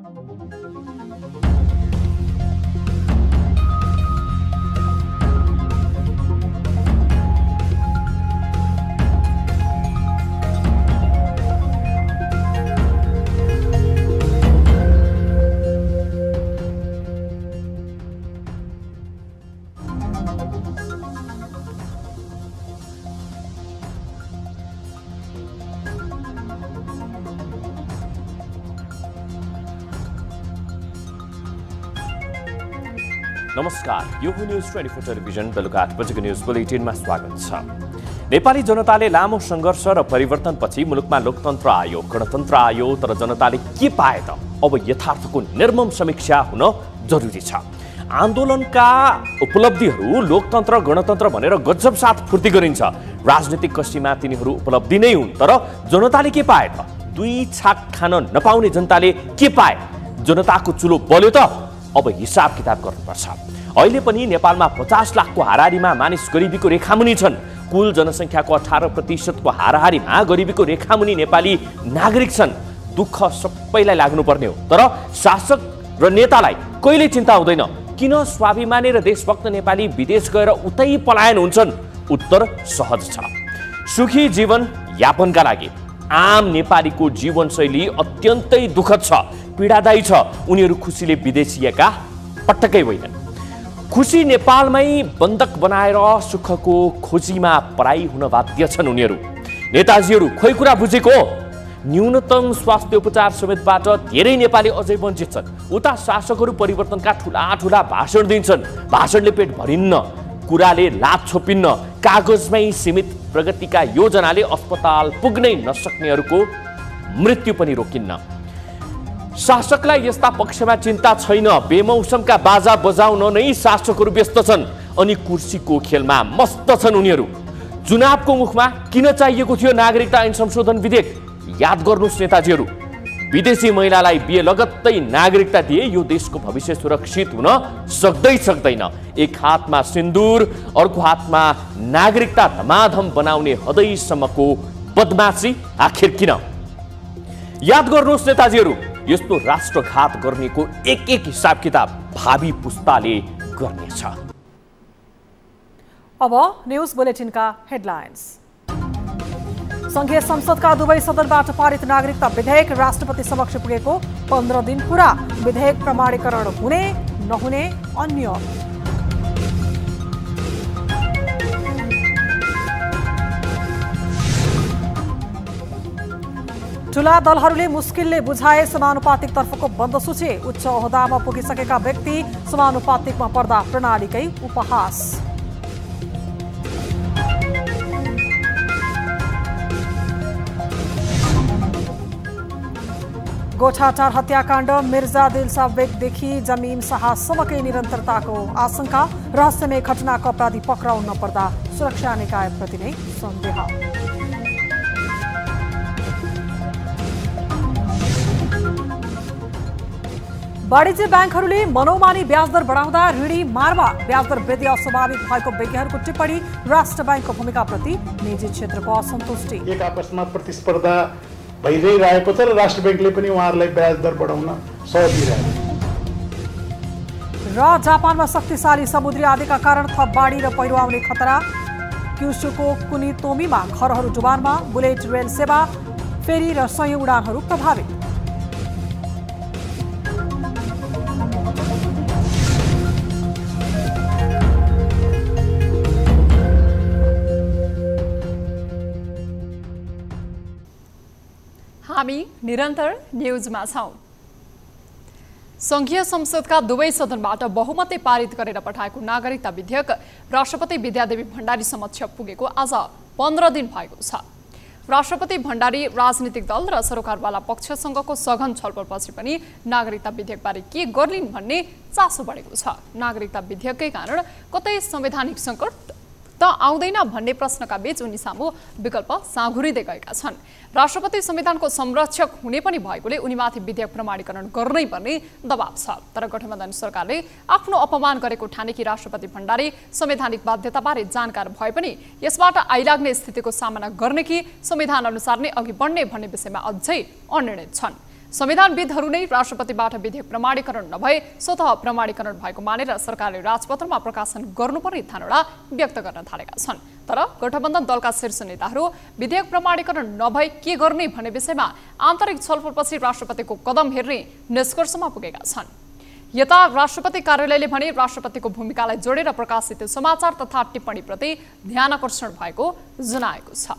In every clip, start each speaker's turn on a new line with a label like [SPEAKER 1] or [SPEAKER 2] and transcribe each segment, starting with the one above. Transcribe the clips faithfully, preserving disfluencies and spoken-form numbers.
[SPEAKER 1] नमस्कार, यो हो न्यूज ट्वेन्टी फोर टेलिभिजन बेलुका आठ बजेको न्यूज बुलेटिनमा स्वागत छ। नेपाली जनताले लामो सङ्घर्ष र परिवर्तनपछि मुलुकमा लोकतन्त्र आयो, गणतन्त्र आयो, तर जनताले के पाए त? अब यथार्थको निर्मम समीक्षा हुन जरुरी छ। आन्दोलनका उपलब्धिहरू लोकतन्त्र गणतन्त्र भनेर गजब साथ फुर्ती गरिन्छ। राजनीतिक कसीमा तिनीहरू उपलब्धि नै हुन्, तर जनताले के पाए त? दुई छाक खान नपाउने जनताले के पाए? जनताको चुलो बल्यो त? अब हिसाब किताब गर्नुपर्छ। अहिले पनि नेपालमा पचास लाखको हाराहारीमा मानिस गरिबीको रेखामुनि छन्। कुल जनसङ्ख्याको अठार प्रतिशतको हाराहारीमा गरिबीको रेखामुनि नेपाली नागरिक छन्। दुःख सबैलाई लाग्नुपर्ने हो, तर शासक र नेतालाई कहिल्यै चिन्ता हुँदैन। किन स्वाभिमानी र देशभक्त नेपाली विदेश गएर उतै पलायन हुन्छन्? उत्तर सहज छ। सुखी जीवन यापनका लागि आम नेपालीको जीवनशैली अत्यन्तै दुःखद छ, पीडादायी छ। उनीहरू खुसीले विदेशिएका पटक्कै होइनन्। खुसी नेपालमै बन्दक बनाएर सुखको खोजीमा पराई हुन बाध्य छन् उनीहरू। नेताजीहरू खोइ कुरा बुझेको? न्यूनतम स्वास्थ्य उपचार समेतबाट धेरै नेपाली अझै वञ्चित छन्। उता शासकहरू परिवर्तनका ठुला ठुला भाषण दिन्छन्। भाषणले पेट भरिन्न, कुराले लाभ छोपिन्न, कागजमै सीमित प्रगतिका योजनाले अस्पताल पुग्नै नसक्नेहरूको मृत्यु पनि रोकिन्न। शासकलाई यस्ता पक्षमा चिन्ता छैन। बेमौसमका बाजा बजाउन नै शासकहरू व्यस्त छन् अनि कुर्सीको खेलमा मस्त छन् उनीहरू। चुनावको मुखमा किन चाहिएको थियो नागरिकता ऐन संशोधन विधेयक? याद गर्नुहोस् नेताजीहरू, विदेशी महिलालाई बिहे लगत्तै नागरिकता दिए यो देशको भविष्य सुरक्षित हुन सक्दै सक्दैन। एक हातमा सिन्दुर, अर्को हातमा नागरिकता धमाधम बनाउने हदैसम्मको बदमाशी आखिर किन? याद गर्नुहोस् नेताजीहरू, यस्तो राष्ट्रघात गर्नेको एक एक हिसाब किताब भावी पुस्ताले गर्नेछ।
[SPEAKER 2] अब न्यूज बुलेटिनका हेडलाइन्स। संघीय संसदका दुवै सदनबाट पारित नागरिकता विधेयक राष्ट्रपति समक्ष पुगेको पन्ध्र दिन पूरा। विधेयक प्रमाणीकरण हुने नहुने अन्य। ठूला दलहरूले मुस्किलले बुझाए समानुपातिक तर्फको बन्द सूची। उच्च ओहदामा पुगिसकेका व्यक्ति समानुपातिकमा पर्दा प्रणालीकै उपहास। गोठाटार हत्याकाण्ड, मिर्जा दिलसा बेगदेखि जमीन शाहसम्मकै निरन्तरताको आशंका। रहस्यमय घटनाको अपराधी पक्राउ नपर्दा सुरक्षा निकायप्रति नै सन्देह। वाणिज्य ब्याङ्कहरूले मनोमानी ब्याजदर बढाउँदा ऋणी मारमा। ब्याजदर वृद्धि अस्वाभाविक भएको विज्ञहरूको टिप्पणी। राष्ट्र ब्याङ्कको भूमिकाप्रति निजी क्षेत्रको असन्तुष्टि।
[SPEAKER 3] एक आपसमा प्रतिस्पर्धा भइ नै रहेको छ र राष्ट्र ब्याङ्कले पनि उहाँहरूलाई ब्याज दर बढाउन सहयोग दिइरहेको छ।
[SPEAKER 2] र जापानमा शक्तिशाली समुद्री आँधीका कारण थप बाढी र पहिरो आउने खतरा। क्युसुको कुनितोमीमा घरहरू डुबानमा। बुलेट रेल सेवा, फेरी र सयौं उडानहरू प्रभावित।
[SPEAKER 4] हामी निरन्तर न्यूजमा छौं। संघीय संसदका दुवै सदनबाट बहुमतले पारित गरेर पठाएको नागरिकता विधेयक राष्ट्रपति विद्यादेवी भण्डारी समक्ष पुगेको आज पन्ध्र दिन भएको छ। राष्ट्रपति भण्डारी राजनीतिक दल र सरकारवाला पक्षसँगको सघन छलफलपछि पनि नागरिकता विधेयकबारे के गर्लिन् भन्ने चासो बढेको छ। नागरिकता विधेयककै कारण कतै संवैधानिक सङ्कट त आउँदैन भन्ने प्रश्नका बीच उनी सामु विकल्प साँघुरिँदै गएका छन्। राष्ट्रपति संविधानको संरक्षक हुने पनि भएकोले उनीमाथि विधेयक प्रमाणीकरण गर्नै पर्ने दबाव छ। तर गठबन्धन सरकारले आफ्नो अपमान गरेको ठानेकी राष्ट्रपति भण्डारी संवैधानिक बाध्यताबारे जानकार भए पनि यसबाट आइलाग्ने स्थितिको सामना गर्ने कि संविधान अनुसार नै अघि बढ्ने भन्ने विषयमा अझै अनिर्णित छन्। संविधानविदहरू नै राष्ट्रपतिबाट विधेयक प्रमाणीकरण नभए स्वतः प्रमाणीकरण भएको मानेर सरकारले राजपत्रमा प्रकाशन गर्नुपर्ने धारणा व्यक्त गर्न थालेका छन्। तर गठबन्धन दलका शीर्ष नेताहरू विधेयक प्रमाणीकरण नभए के गर्ने भन्ने विषयमा आन्तरिक छलफलपछि राष्ट्रपतिको कदम हेर्ने निष्कर्षमा पुगेका छन्। यता राष्ट्रपति कार्यालयले भने राष्ट्रपतिको भूमिकालाई जोडेर प्रकाशित समाचार तथा टिप्पणीप्रति ध्यानकर्षण भएको जनाएको छ।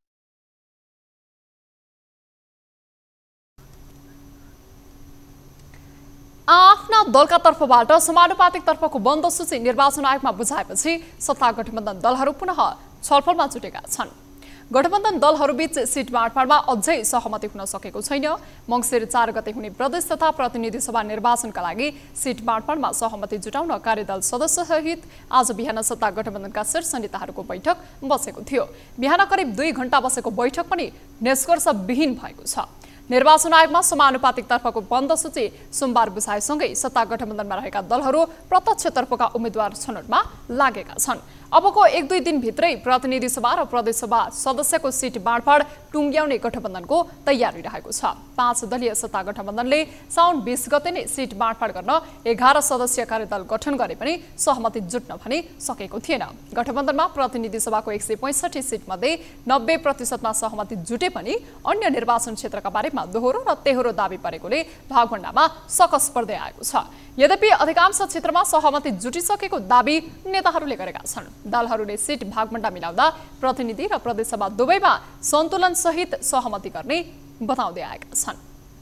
[SPEAKER 4] आफ्ना दलका तर्फबाट समानुपातिक तर्फको बन्द सूची निर्वाचन आयोगमा बुझाएपछि सत्ता गठबन्धन दलहरू पुनः छलफलमा जुटेका छन्। गठबन्धन दलहरूबीच सिट बाँडफाँडमा अझै सहमति हुन सकेको छैन। मङ्सिर चार गते हुने प्रदेश तथा प्रतिनिधि सभा निर्वाचनका लागि सिट बाँडफाँडमा सहमति जुटाउन कार्यदल सदस्यसहित आज बिहान सत्ता गठबन्धनका शीर्ष नेताहरूको बैठक बसेको थियो। बिहान करिब दुई घण्टा बसेको बैठक पनि निष्कर्षविहीन भएको छ। निर्वाचन आयोगमा समानुपातिक तर्फको बन्द सूची सोमबार बुझाएसँगै सत्ता गठबन्धनमा रहेका दलहरू प्रत्यक्षतर्फका उम्मेद्वार छनौटमा लागेका छन्। अबको एक दुई दिनभित्रै प्रतिनिधि सभा र प्रदेश सभा सदस्यको सिट बाँडफाँड टुङ्ग्याउने गठबन्धनको तयारी रहेको छ। पाँच दलीय सत्ता गठबन्धनले साउन बीस गते नै सिट बाँडफाँड गर्न एघार सदस्यीय कार्यदल गठन गरे पनि सहमति जुट्न भने सकेको थिएन। गठबन्धनमा प्रतिनिधि सभाको एक सय पैँसठी सिट मध्ये नब्बे प्रतिशतमा सहमति जुटे पनि अन्य निर्वाचन क्षेत्रका बारेमा दोहोरो र तेहोरो दावी परेकोले भागभण्डामा सकस पर्दै आएको छ। यद्यपि अधिकांश क्षेत्रमा सहमति जुटिसकेको दावी नेताहरूले गरेका छन्। दलहरूले सिट भागभण्डा मिलाउँदा प्रतिनिधि र प्रदेशसभा दुवैमा सन्तुलन सहित सहमति गर्ने बताउँदै आएका छन्।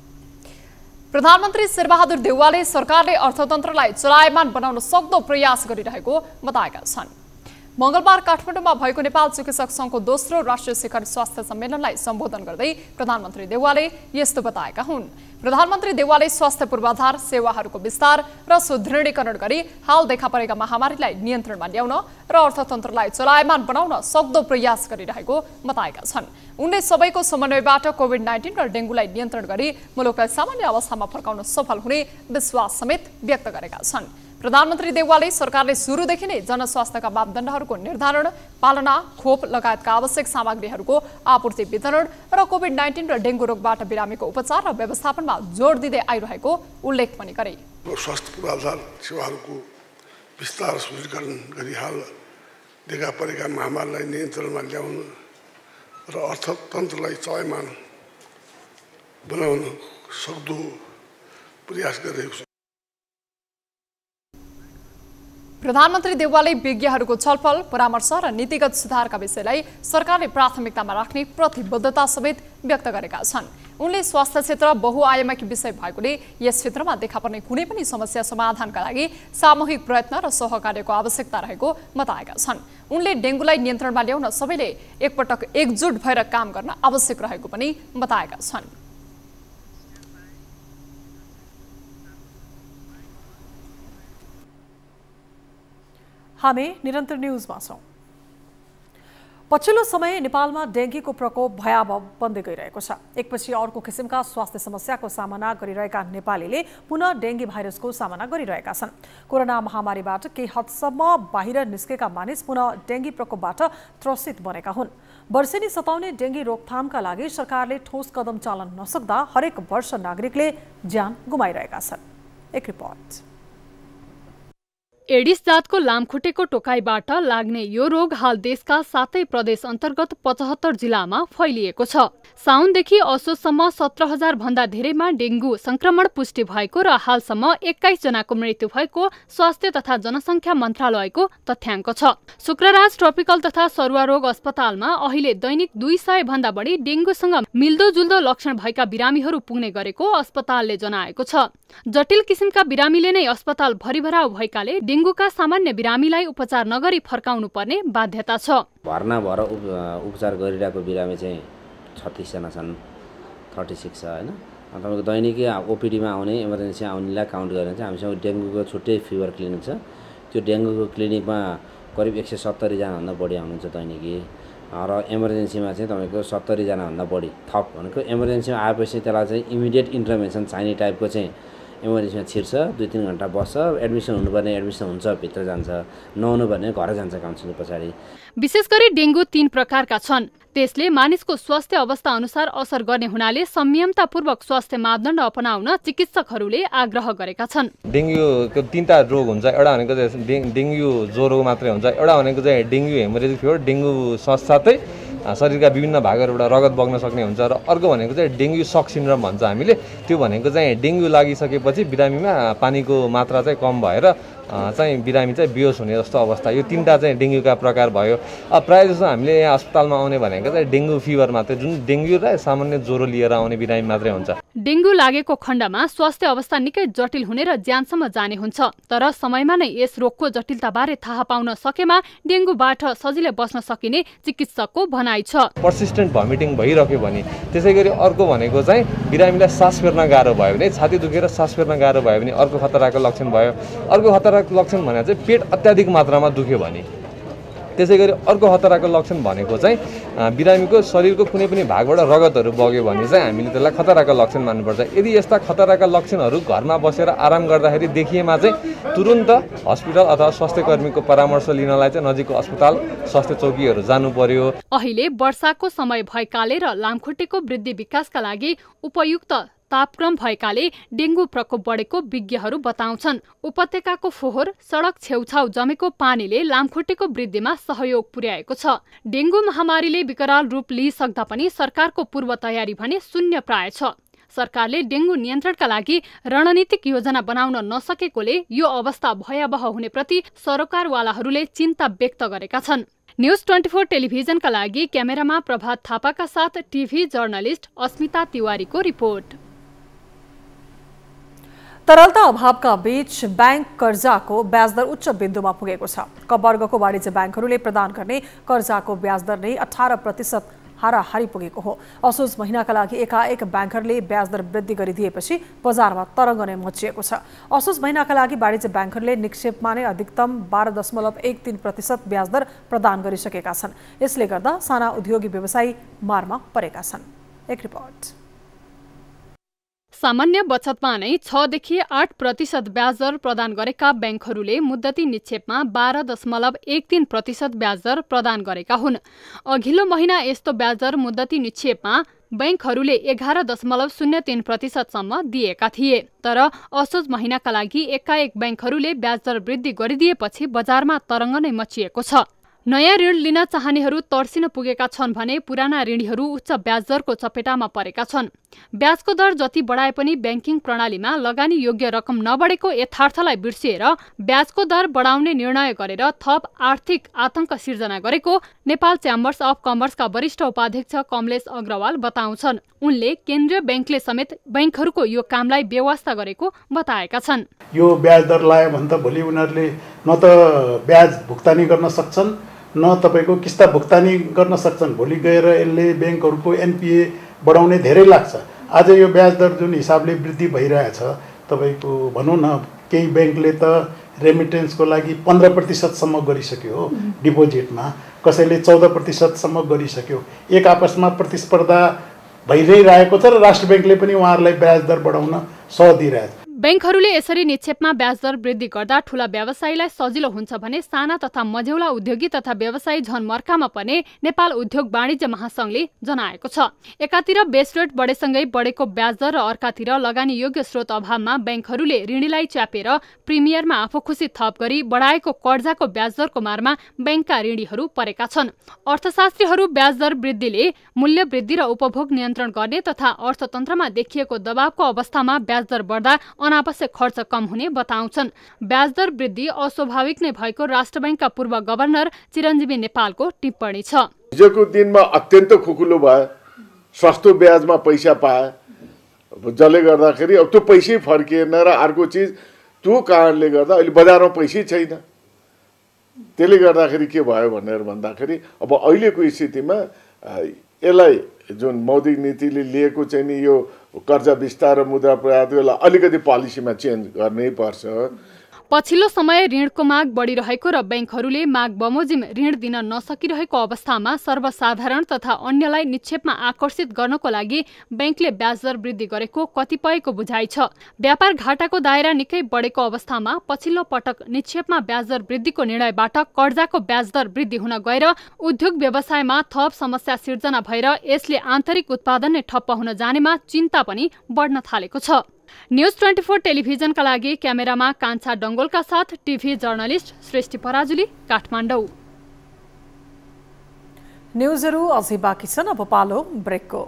[SPEAKER 4] प्रधानमन्त्री शेरबहादुर देउवाले सरकारले अर्थतन्त्रलाई चलायमान बनाउन सक्दो प्रयास गरिरहेको बताएका छन्। मंगलबार काठमाडौँमा भएको नेपाल चिकित्सक सङ्घको दोस्रो राष्ट्रिय शिखर स्वास्थ्य सम्मेलनलाई सम्बोधन गर्दै प्रधानमन्त्री देउवाले यस्तो बताएका हुन्। प्रधानमन्त्री देउवाले स्वास्थ्य पूर्वाधार सेवाहरूको विस्तार र सुदृढीकरण गरी हाल देखा परेका महामारीलाई नियन्त्रणमा ल्याउन र अर्थतन्त्रलाई चलायमान बनाउन सक्दो प्रयास गरिरहेको बताएका छन्। उनले सबैको समन्वयबाट कोभिड नाइन्टिन र डेङ्गुलाई नियन्त्रण गरी मुलुकलाई सामान्य अवस्थामा फर्काउन सफल हुने विश्वास समेत व्यक्त गरेका छन्। प्रधानमन्त्री देउवाले सरकारले सुरुदेखि नै जनस्वास्थ्यका मापदण्डहरूको निर्धारण, पालना, खोप लगायतका आवश्यक सामग्रीहरूको आपूर्ति वितरण र कोभिड नाइन्टिन र डेङ्गु रोगबाट बिरामीको उपचार र व्यवस्थापनमा जोड दिँदै आइरहेको उल्लेख पनि गरे।
[SPEAKER 5] स्वास्थ्य पूर्वाधार सेवाहरूको विस्तार सुदृढीकरण गरी हाल देखा परेका महामारीलाई नियन्त्रणमा ल्याउन र अर्थतन्त्रलाई चलायमान बनाउन सक्दो प्रयास गरिरहेको छ।
[SPEAKER 4] प्रधानमन्त्री देउवाले विज्ञहरूको छलफल, परामर्श र नीतिगत सुधारका विषयलाई सरकारले प्राथमिकतामा राख्ने प्रतिबद्धता समेत व्यक्त गरेका छन्। उनले स्वास्थ्य क्षेत्र बहुआयामिक विषय भएकोले यस क्षेत्रमा देखा पर्ने कुनै पनि समस्या समाधानका लागि सामूहिक प्रयत्न र सहकार्यको आवश्यकता रहेको बताएका छन्। उनले डेङ्गुलाई नियन्त्रणमा ल्याउन सबैले एकपटक एकजुट भएर काम गर्न आवश्यक रहेको पनि बताएका छन्।
[SPEAKER 2] हामी निरन्तर न्यूजमा छौं। पछिल्लो समय नेपालमा डेङ्गीको प्रकोप भयावह बन्दै गइरहेको छ। एकपछि अर्को किसिमका स्वास्थ्य समस्याको सामना गरिरहेका नेपालीले पुनः डेङ्गी भाइरसको सामना गरिरहेका छन्। कोरोना महामारीबाट केही हदसम्म बाहिर निस्केका मानिस पुनः डेङ्गी प्रकोपबाट त्रसित बनेका हुन्। वर्षेनी सताउने डेङ्गी रोकथामका लागि सरकारले ठोस कदम चालन नसक्दा हरेक वर्ष नागरिकले ज्यान गुमाइरहेका छन्। एक रिपोर्ट।
[SPEAKER 6] एडिस जातको लामखुट्टेको टोकाइबाट लाग्ने यो रोग हाल देशका सातै प्रदेश अन्तर्गत पचहत्तर जिल्लामा फैलिएको छ। साउनदेखि असोजसम्म सत्र हजार भन्दा धेरैमा डेङ्गु संक्रमण पुष्टि भएको र हालसम्म एक्काइस जनाको मृत्यु भएको स्वास्थ्य तथा जनसङ्ख्या मन्त्रालयको तथ्याङ्क छ। शुक्रराज ट्रपिकल तथा सरुवा रोग अस्पतालमा अहिले दैनिक दुई सय भन्दा बढी डेङ्गुसँग मिल्दोजुल्दो लक्षण भएका बिरामीहरू पुग्ने गरेको अस्पतालले जनाएको छ। जटिल किसिमका बिरामीले नै अस्पताल भरिभराउ भएकाले डेङ्गुका सामान्य बिरामीलाई उपचार नगरी फर्काउनु पर्ने बाध्यता छ।
[SPEAKER 7] भर्ना भएर उपचार गरिरहेको बिरामी चाहिँ छत्तिसजना छन्, थर्टी सिक्स छ होइन। तपाईँको दैनिकी ओपिडीमा आउने इमर्जेन्सी आउनेलाई काउन्ट गरेर चाहिँ हामीसँग डेङ्गुको छुट्टै फिभर क्लिनिक छ। त्यो डेङ्गुको क्लिनिकमा करिब एक सय सत्तरीजनाभन्दा बढी आउनुहुन्छ दैनिकी र इमर्जेन्सीमा चाहिँ तपाईँको सत्तरीजनाभन्दा बढी थप भनेको इमर्जेन्सीमा आएपछि त्यसलाई चाहिँ इमिडिएट इन्टरभेन्सन चाहिने टाइपको चाहिँ इमर्जेन्सीमा छिर्छ, दुई तिन घन्टा बस्छ, एडमिसन हुनुपर्ने एडमिसन हुन्छ, भित्र जान्छ, नहुनु पर्ने घर जान्छ काउन्सिलिङ पछाडि।
[SPEAKER 6] विशेष गरी डेङ्गु तीन प्रकारका छन्। त्यसले मानिसको स्वास्थ्य अवस्था अनुसार असर गर्ने हुनाले संयमतापूर्वक स्वास्थ्य मापदण्ड अपनाउन चिकित्सकहरूले आग्रह गरेका छन्।
[SPEAKER 8] डेङ्गुको तीनटा रोग हुन्छ। एउटा भनेको चाहिँ डेङ्गु ज्वरो मात्रै हुन्छ, एउटा भनेको चाहिँ डेङ्गु हेमोरेजिक फिभर, डेङ्गु साथसाथै शरीरका विभिन्न भागहरूबाट रगत बग्न सक्ने हुन्छ, र अर्को भनेको चाहिँ डेङ्गु सक सिन्ड्रोम भन्छ हामीले। त्यो भनेको चाहिँ डेङ्गु लागिसकेपछि बिरामीमा पानीको मात्रा चाहिँ कम भएर चाहिँ बिरामी चाहिँ बेहोस हुने जस्तो अवस्था। यो तीनटा चाहिँ डेङ्गुका प्रकार भयो। अब प्रायः जसो हामीले यहाँ अस्पतालमा आउने भनेको चाहिँ डेङ्गु फिभर मात्रै, जुन डेङ्गु र सामान्य ज्वरो लिएर आउने बिरामी मात्रै हुन्छ।
[SPEAKER 6] डेङ्गु लागेको खण्डमा स्वास्थ्य अवस्था निकै जटिल हुने र ज्यानसम्म जाने हुन्छ। तर समयमा नै यस रोगको जटिलताबारे थाहा पाउन सकेमा डेङ्गुबाट सजिलै बस्न सकिने चिकित्सकको भनाइ छ।
[SPEAKER 8] पर्सिस्टेन्ट भमिटिङ भइरह्यो भने, त्यसै गरी अर्को भनेको चाहिँ बिरामीलाई सास फेर्न गाह्रो भयो भने, छाती दुखेर सास फेर्न गाह्रो भयो भने अर्को खतराको लक्षण भयो। अर्को खतराको लक्षण भने चाहिँ पेट अत्याधिक मात्रामा दुख्यो भने। त्यसै गरी अर्को खतराको लक्षण भनेको चाहिँ बिरामीको शरीरको कुनै पनि भागबाट रगतहरू बग्यो भने चाहिँ हामीले त्यसलाई खतराको लक्षण मान्नुपर्छ। यदि यस्ता खतराका लक्षणहरू घरमा बसेर आराम गर्दाखेरि देखिएमा चाहिँ तुरुन्त हस्पिटल अथवा स्वास्थ्य कर्मीको परामर्श लिनलाई चाहिँ नजिकको अस्पताल स्वास्थ्य चौकीहरू जानु पर्यो।
[SPEAKER 6] अहिले वर्षाको समय भएकाले र लामखुट्टेको वृद्धि विकासका लागि उपयुक्त तापक्रम भएकाले डेङ्गु प्रकोप बढेको विज्ञहरू बताउँछन्। उपत्यकाको फोहोर, सडक छेउछाउ जमेको पानीले लामखुट्टेको वृद्धिमा सहयोग पुर्याएको छ। डेङ्गु महामारीले विकराल रूप लिइसक्दा पनि सरकारको पूर्व तयारी भने शून्य प्राय छ। सरकारले डेङ्गु नियन्त्रणका लागि रणनीतिक योजना बनाउन नसकेकोले यो अवस्था भयावह हुनेप्रति सरकारवालाहरूले चिन्ता व्यक्त गरेका छन्। न्यूज ट्वेन्टी फोर टेलिभिजनका लागि क्यामेरामा प्रभात थापाका साथ टिभी जर्नलिस्ट अस्मिता तिवारीको रिपोर्ट।
[SPEAKER 2] तरलता अभावका बीच बैंक कर्जाको ब्याजदर उच्च बिन्दुमा पुगेको छ। क वर्गको वाणिज्य ब्याङ्कहरूले प्रदान गर्ने कर्जाको ब्याजदर नै अठार प्रतिशत हाराहारी पुगेको हो। असोज महिनाका लागि एकाएक ब्याङ्कहरूले ब्याजदर वृद्धि गरिदिएपछि बजारमा तरङ्ग नै मचिएको छ। असोज महिनाका लागि वाणिज्य ब्याङ्कहरूले निक्षेपमा नै अधिकतम बाह्र दशमलव एक तीन प्रतिशत ब्याजदर प्रदान गरिसकेका छन्। यसले गर्दा साना उद्योगी व्यवसायी मारमा परेका छन्। एक रिपोर्ट।
[SPEAKER 6] सामान्य बचतमा नै छदेखि आठ प्रतिशत ब्याजदर प्रदान गरेका ब्याङ्कहरूले मुद्दती निक्षेपमा बाह्र दशमलव एक तीन प्रतिशत ब्याजदर प्रदान गरेका हुन्। अघिल्लो महिना यस्तो ब्याजदर मुद्दती निक्षेपमा बैंकहरूले एघार दशमलव शून्य तीन प्रतिशतसम्म दिएका थिए। तर असोज महिनाका लागि एकाएक बैंकहरूले ब्याजदर वृद्धि गरिदिएपछि बजारमा तरङ्ग नै मचिएको छ। नयाँ ऋण लिन चाहनेहरू तर्सिन पुगेका छन् भने पुराना ऋणीहरू उच्च ब्याजदरको चपेटामा परेका छन्। ब्याजको दर जति बढाए पनि ब्याङ्किङ प्रणालीमा लगानी योग्य रकम नबढेको यथार्थलाई बिर्सिएर ब्याजको दर बढाउने निर्णय गरेर थप आर्थिक आतंक सिर्जना गरेको नेपाल च्याम्बर्स अफ कमर्सका वरिष्ठ उपाध्यक्ष कमलेश अग्रवाल बताउँछन्। उनले केन्द्रीय ब्याङ्कले समेत ब्याङ्कहरूको यो कामलाई बेवास्ता गरेको बताएका छन्।
[SPEAKER 3] यो ब्याज दर लाग्यो भने त भोलि उनीहरूले न त ब्याज भुक्तानी गर्न सक्छन् न तपाईँको किस्ता भुक्तानी गर्न सक्छन्। भोलि गएर यसले ब्याङ्कहरूको एनपिए बढाउने धेरै लाग्छ। आज यो ब्याज दर जुन हिसाबले वृद्धि भइरहेछ तपाईँको भनौँ न केही ब्याङ्कले त रेमिटेन्सको लागि पन्ध्र प्रतिशतसम्म गरिसक्यो हो डिपोजिटमा, कसैले चौध प्रतिशतसम्म गरिसक्यो। एक आपसमा प्रतिस्पर्धा भइ नै रहेको छ र राष्ट्र ब्याङ्कले पनि उहाँहरूलाई ब्याज दर बढाउन सह दिइरहेछ।
[SPEAKER 6] बैंकहरूले यसरी निक्षेपमा ब्याजदर वृद्धि गर्दा ठूला व्यवसायीलाई सजिलो हुन्छ भने साना तथा मझौला उद्योगी तथा व्यवसायी झन मर्कामा पर्ने नेपाल उद्योग वाणिज्य महासंघले जनाएको छ। एकातिर बेस रेट बढेसँगै बढेको ब्याजदर र अर्कातिर लगानी योग्य स्रोत अभावमा बैंकहरूले ऋणीलाई च्यापेर प्रिमियरमा आफू खुसी थप गरी बढाएको कर्जाको ब्याजदरको मारमा बैंकका ऋणीहरू परेका छन्। अर्थशास्त्रीहरू ब्याजदर वृद्धिले मूल्य वृद्धि र उपभोग नियन्त्रण गर्ने तथा अर्थतन्त्रमा देखिएको दबावको अवस्थामा ब्याजदर बढ्दा अनावश्यक खर्च कम हुने बताउँछन्। ब्याजदर वृद्धि अस्वाभाविक नै भएको राष्ट्र बैंकका पूर्व गभर्नर चिरञ्जीवी नेपालको टिप्पणी छ।
[SPEAKER 9] हिजोको दिनमा अत्यन्त खुकुलो भयो, सस्तो ब्याजमा पैसा पाए, जसले गर्दाखेरि अब त्यो पैसै फर्किएन र अर्को चिज त्यो कारणले गर्दा अहिले बजारमा पैसै छैन। त्यसले गर्दाखेरि के भयो भनेर भन्दाखेरि अब अहिलेको स्थितिमा यसलाई जुन मौद्रिक नीतिले लिएको चाहिँ नि यो कर्जा विस्तार र मुद्रा प्रयातलाई अलिकति पोलिसीमा चेन्ज गर्नै पर्छ।
[SPEAKER 6] पछिल्लो समय ऋणको माग बढिरहेको र बैंकहरूले माग बमोजिम ऋण दिन नसकिरहेको अवस्थामा सर्वसाधारण तथा अन्यलाई निक्षेपमा आकर्षित गर्नको लागि बैंकले ब्याजदर वृद्धि गरेको कतिपयको बुझाइ छ। व्यापार घाटाको दायरा निकै बढेको अवस्थामा पछिल्लो पटक निक्षेपमा ब्याजदर वृद्धिको निर्णयबाट कर्जाको ब्याजदर वृद्धि हुन गएर उद्योग व्यवसायमा थप समस्या सिर्जना भएर यसले आन्तरिक उत्पादन नै ठप्प हुन जानेमा चिन्ता पनि बढ्न थालेको छ। न्यूज ट्वेन्टी फोर टेलिभिजनका लागि क्यामेरामा कान्छा डङ्गोलका साथ टिभी जर्नलिस्ट सृष्टि पराजुली, काठमाडौँ।
[SPEAKER 2] न्यूजहरू अझै बाँकी छन्, अब पालो ब्रेकको।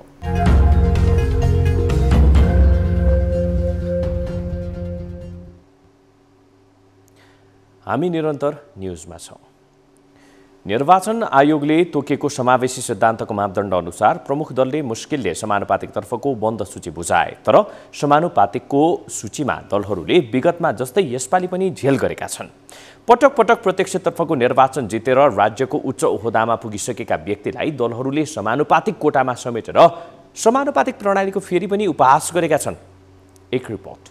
[SPEAKER 1] हामी निरन्तर न्यूजमा छौं। निर्वाचन आयोगले तोकेको समावेशी सिद्धान्तको मापदण्ड अनुसार प्रमुख दलले मुस्किलले समानुपातिकतर्फको बन्द सूची बुझाए, तर समानुपातिकको सूचीमा दलहरूले विगतमा जस्तै यसपालि पनि झेल गरेका छन्। पटक पटक प्रत्यक्षतर्फको निर्वाचन जितेर राज्यको उच्च ओहदामा पुगिसकेका व्यक्तिलाई दलहरूले समानुपातिक कोटामा समेटेर समानुपातिक प्रणालीको फेरि पनि उपहास गरेका छन्। एक रिपोर्ट।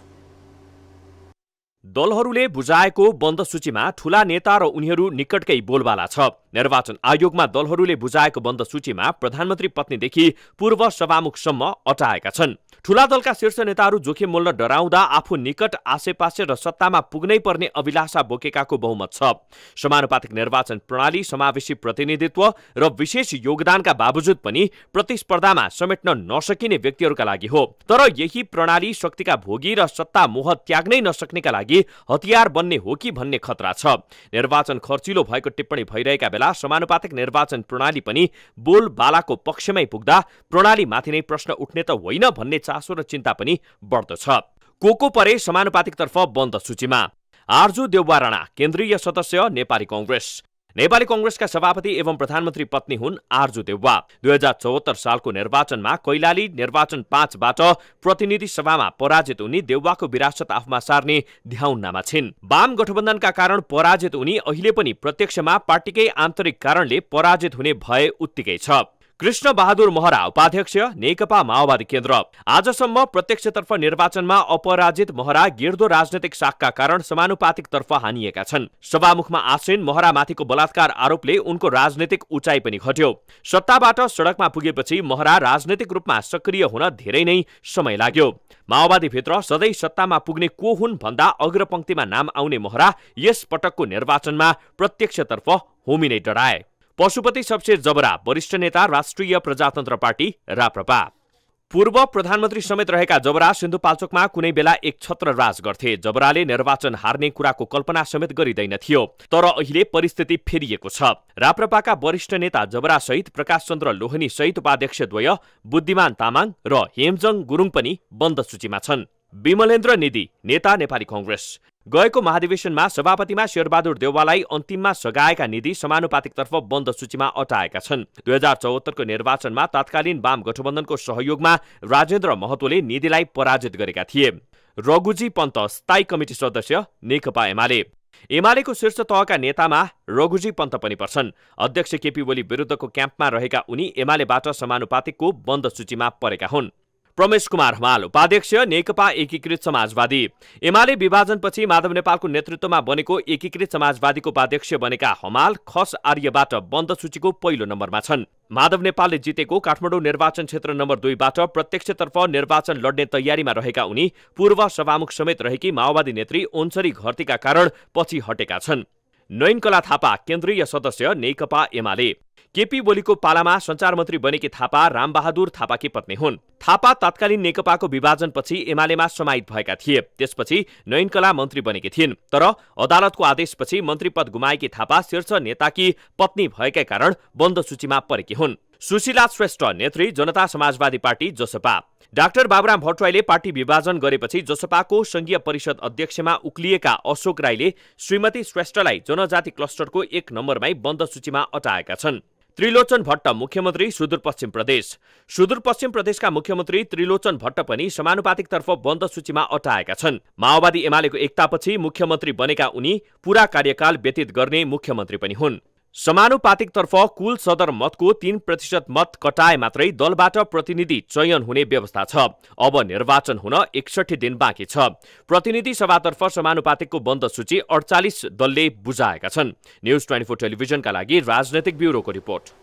[SPEAKER 1] दलहरूले बुझाएको बन्द सूचीमा ठूला नेता र उनीहरू निकटकै बोलबाला छ। निर्वाचन आयोगमा दलहरूले बुझाएको बन्द सूचीमा प्रधानमन्त्री पत्नीदेखि पूर्व सभामुखसम्म अटाएका छन्। ठूला दलका शीर्ष नेताहरू जोखिम मोल्न डराउँदा आफू निकट आसेपासे र सत्तामा पुग्नै पर्ने अभिलाषा बोकेकाको बहुमत छ। समानुपातिक निर्वाचन प्रणाली समावेशी प्रतिनिधित्व र विशेष योगदानका बावजुद पनि प्रतिस्पर्धामा समेट्न नसकिने व्यक्तिहरूका लागि हो। तर यही प्रणाली शक्तिका भोगी र सत्ता मोह त्याग्नै नसक्नेका लागि हतियार बन्ने हो कि भन्ने खतरा छ। निर्वाचन खर्चिलो भएको टिप्पणी भइरहेका बेला समानुपातिक निर्वाचन प्रणाली पनि बोलबालाको पक्षमै पुग्दा प्रणालीमाथि नै प्रश्न उठ्ने त होइन भन्ने चासो र चिन्ता पनि बढ्दछ। को को परे समानुपातिकतर्फ बन्द सूचीमा? आर्जु देउवा राणा, केन्द्रीय सदस्य, नेपाली कांग्रेस। नेपाली कांग्रेसका सभापति एवं प्रधानमन्त्री पत्नी हुन् आर्जु देउवा। दुई हजार चौहत्तर सालको निर्वाचनमा कैलाली निर्वाचन पाँचबाट प्रतिनिधि सभामा पराजित उनी देउवाको विरासत आफूमा सार्ने ध्याउन्नामा छिन्। वाम गठबन्धनका कारण पराजित उनी अहिले पनि प्रत्यक्षमा पार्टीकै आन्तरिक कारणले पराजित हुने भए उत्तिकै छ। कृष्ण बहादुर महरा, उपाध्यक्ष, नेकपा माओवादी केन्द्र। आजसम्म प्रत्यक्षतर्फ निर्वाचनमा अपराजित महरा गिर्दो राजनैतिक शाखका कारण समानुपातिकतर्फ हानिएका छन्। सभामुखमा आसीन महरामाथिको बलात्कार आरोपले उनको राजनैतिक उचाइ पनि घट्यो। सत्ताबाट सडकमा पुगेपछि महरा राजनैतिक रूपमा सक्रिय हुन धेरै नै समय लाग्यो। माओवादीभित्र सधैँ सत्तामा पुग्ने को हुन् भन्दा अग्रपंक्तिमा नाम आउने महरा यस पटकको निर्वाचनमा प्रत्यक्षतर्फ होमिनै डराए। पशुपति शमशेर जबरा, वरिष्ठ नेता, राष्ट्रिय प्रजातन्त्र पार्टी राप्रपा। पूर्व प्रधानमन्त्री समेत रहेका जबरा सिन्धुपाल्चोकमा कुनै बेला एक छत्र राज गर्थे। जबराले निर्वाचन हार्ने कुराको कल्पना समेत गरिँदैन थियो, तर अहिले परिस्थिति फेरिएको छ। राप्रपाका वरिष्ठ नेता जबरा सहित प्रकाश चन्द्र लोहनी सहित उपाध्यक्षद्वय बुद्धिमान तामाङ र हेमजङ गुरुङ पनि बन्द सूचीमा छन्। विमलेन्द्र निधि, नेता, नेपाली कांग्रेस। गएको महाधिवेशनमा सभापतिमा शेरबहादुर देउवालाई अन्तिममा सघाएका निधि समानुपातिकतर्फ बन्द सूचीमा अटाएका छन्। दुई हजार चौहत्तरको निर्वाचनमा तत्कालीन वाम गठबन्धनको सहयोगमा राजेन्द्र महतोले निधिलाई पराजित गरेका थिए। रघुजी पन्त, स्थायी कमिटी सदस्य, नेकपा एमाले। एमालेको शीर्ष तहका नेतामा रघुजी पन्त पनि पर्छन्। अध्यक्ष केपी ओली विरुद्धको क्याम्पमा रहेका उनी एमालेबाट समानुपातिकको बन्द सूचीमा परेका हुन्। प्रमेश कुमार हमाल, उपाध्यक्ष, नेकपा एकीकृत समाजवादी। एमाले विभाजनपछि माधव नेपालको नेतृत्वमा बनेको एकीकृत समाजवादीको उपाध्यक्ष बनेका हमाल खस आर्यबाट बन्द सूचीको पहिलो नम्बरमा छन्। माधव नेपालले जितेको काठमाडौँ निर्वाचन क्षेत्र नम्बर दुईबाट प्रत्यक्षतर्फ निर्वाचन लड्ने तयारीमा रहेका उनी पूर्व सभामुख समेत रहेकी माओवादी नेत्री ओन्सरी घरतीका कारण पछि हटेका छन्। नयनकला थापा, केन्द्रीय सदस्य, नेकपा एमाले। केपी ओलीको पालामा सञ्चार मन्त्री बनेकी थापा रामबहादुर थापाकी पत्नी हुन्। थापा तत्कालीन नेकपाको विभाजनपछि एमालेमा समाहित भएका थिए। त्यसपछि नयनकला मन्त्री बनेकी थिइन्, तर अदालतको आदेशपछि मन्त्री पद गुमाएकी थापा शीर्ष नेताकी पत्नी भएकै कारण बन्द सूचीमा परेकी हुन्। सुशीला श्रेष्ठ, नेत्री, जनता समाजवादी पार्टी, जसपा। डाक्टर बाबुराम भट्टराईले पार्टी विभाजन गरेपछि जसपाको संघीय परिषद अध्यक्षमा उक्लिएका अशोक राईले श्रीमती श्रेष्ठलाई जनजाति क्लस्टरको एक नम्बरमै बन्द सूचीमा अटाएका छन्। त्रिलोचन भट्ट, मुख्यमन्त्री, सुदूरपश्चिम प्रदेश। सुदूरपश्चिम प्रदेशका मुख्यमन्त्री त्रिलोचन भट्ट पनि समानुपातिकतर्फ बन्द सूचीमा अटाएका छन्। माओवादी एमालेको एकतापछि मुख्यमन्त्री बनेका उनी पूरा कार्यकाल व्यतीत गर्ने मुख्यमन्त्री पनि हुन्। समानुपातिकतर्फ कुल सदर मतको तीन प्रतिशत मत कटाए मात्रै दलबाट प्रतिनिधि चयन हुने व्यवस्था छ। अब निर्वाचन हुन एकसठी दिन बाँकी छ। प्रतिनिधि सभातर्फ समानुपातिकको बन्द सूची अडचालिस दलले बुझाएका छन्। न्युज ट्वेन्टी फोर टेलिभिजनका लागि राजनैतिक ब्युरोको रिपोर्ट।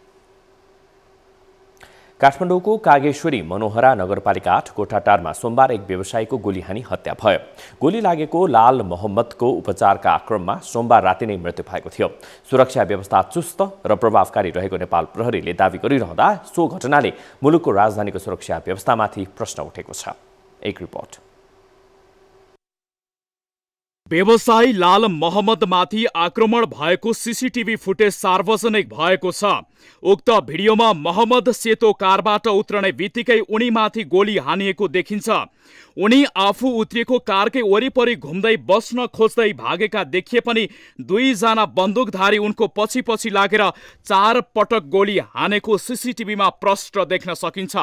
[SPEAKER 1] काठमाडौँको कागेश्वरी मनोहरा नगरपालिका आठ कोठाटारमा सोमबार एक व्यवसायीको गोली हानी हत्या भयो। गोली लागेको लाल मोहम्मदको उपचारका क्रममा सोमबार राति नै मृत्यु भएको थियो। सुरक्षा व्यवस्था चुस्त र प्रभावकारी रहेको नेपाल प्रहरीले दावी गरिरहँदा सो घटनाले मुलुकको राजधानीको सुरक्षा व्यवस्थामाथि प्रश्न उठेको छ। एक रिपोर्ट।
[SPEAKER 10] व्यवसायी लाल मोहम्मदमाथि आक्रमण भएको सीसीटीभी फुटेज सार्वजनिक भएको छ। उक्त भिडियोमा मोहम्मद सेतो कारबाट उत्रने बित्तिकै उनीमाथि गोली हानिएको देखिन्छ। उनी आफू उत्रिएको कारकै वरिपरि घुम्दै बस्न खोज्दै भागेका देखिए पनि दुईजना बन्दुकधारी उनको पछि पछि लागेर चार पटक गोली हानेको सीसीटीभीमा प्रष्ट देख्न सकिन्छ।